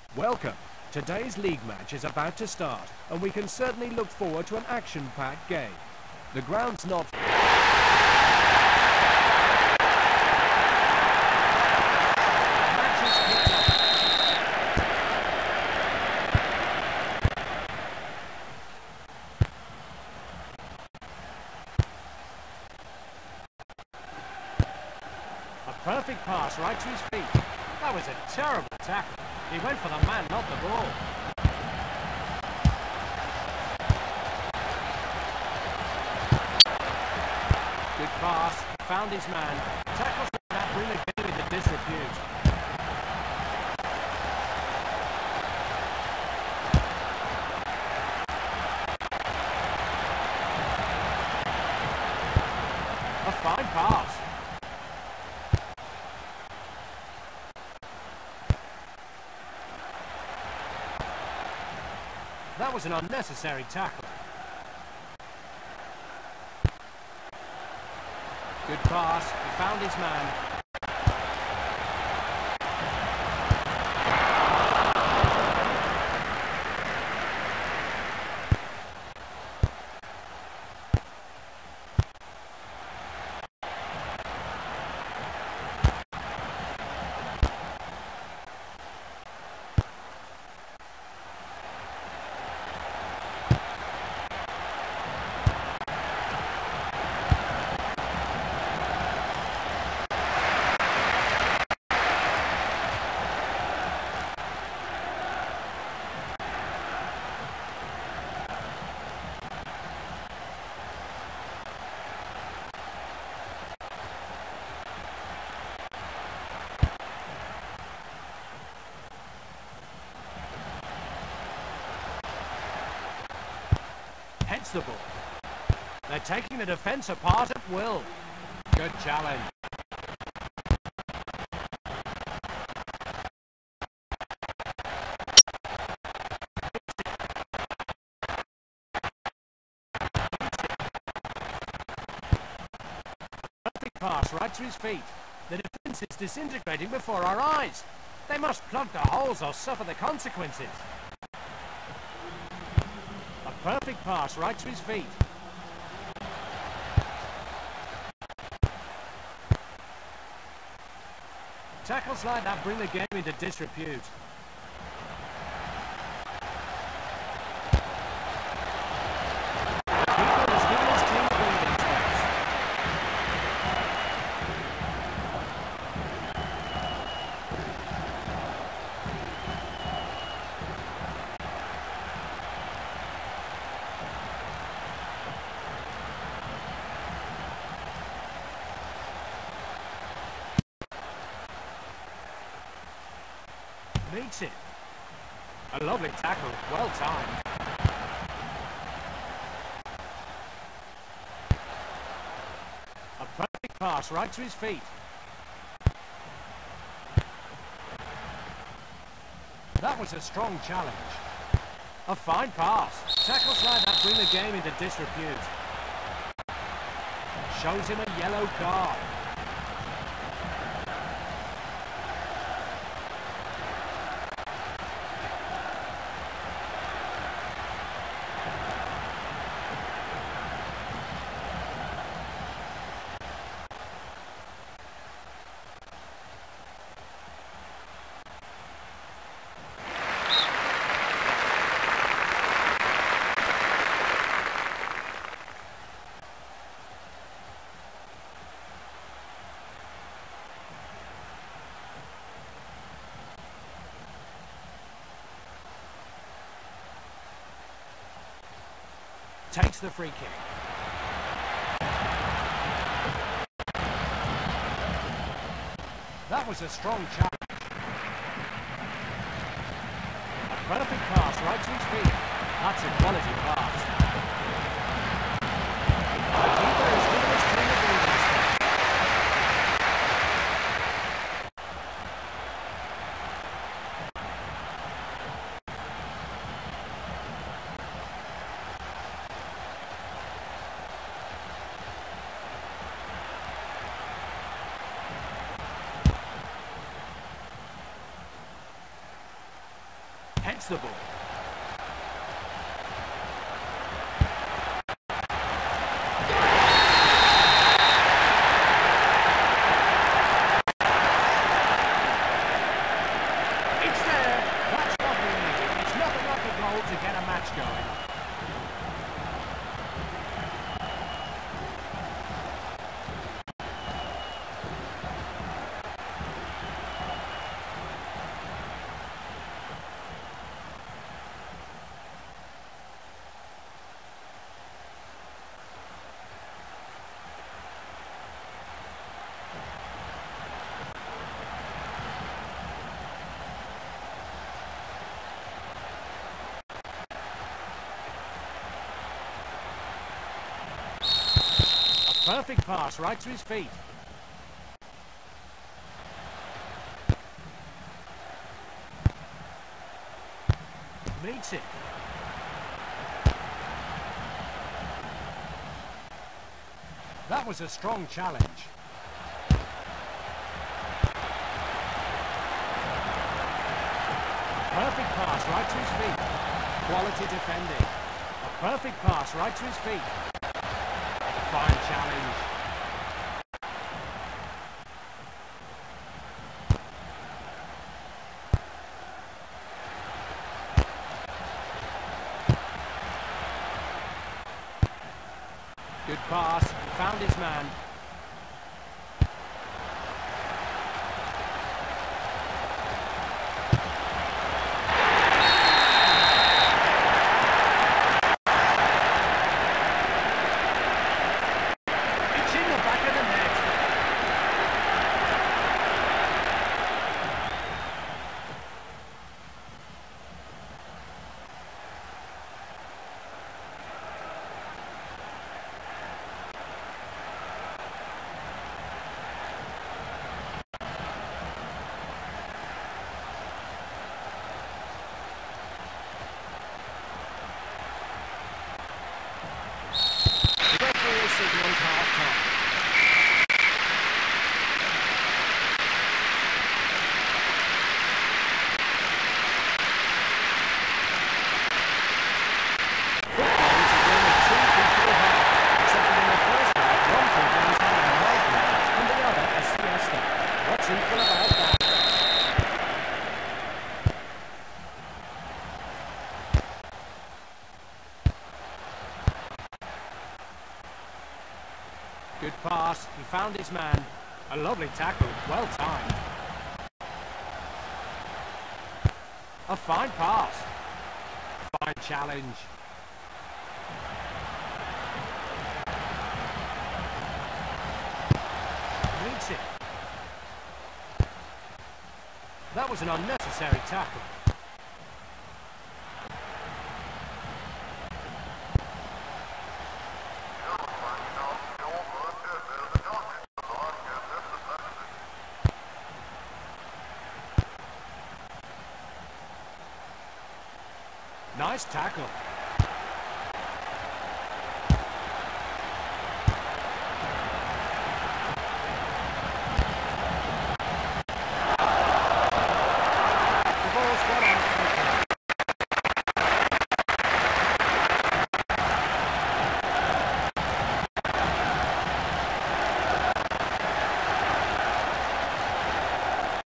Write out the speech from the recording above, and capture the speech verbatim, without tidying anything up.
Welcome. Today's league match is about to start, and we can certainly look forward to an action-packed game. The ground's not... A perfect pass right to his feet. That was a terrible tackle. He went for the man, not the ball. Good pass, found his man. Tackles like that bring the game into disrepute. A fine pass. That was an unnecessary tackle. Good pass, he found his man. Heads the ball. They're taking the defence apart at will. Good challenge. Perfect pass right to his feet. The defence is disintegrating before our eyes. They must plug the holes or suffer the consequences. Perfect pass right to his feet. Tackles like that bring the game into disrepute. The keeper has given his team breathing space. Meets it. A lovely tackle, well timed. A perfect pass right to his feet. That was a strong challenge. A fine pass. Tackles like that bring the game into disrepute. Shows him a yellow card. Takes the free kick. That was a strong challenge. A perfect pass right to his feet. That's a quality pass. The keeper has given his team a breathing space. heads the ball. It's there. That's what we need. It's nothing like a goal to get a match going. Perfect pass right to his feet. Meets it. That was a strong challenge. Perfect pass right to his feet. Quality defending. A perfect pass right to his feet. Fine challenge. Good pass, found his man. Signals half-time. What's equal about that? Good pass, he found his man. A lovely tackle, well timed. A fine pass. Fine challenge. Meets it. That was an unnecessary tackle. Nice tackle.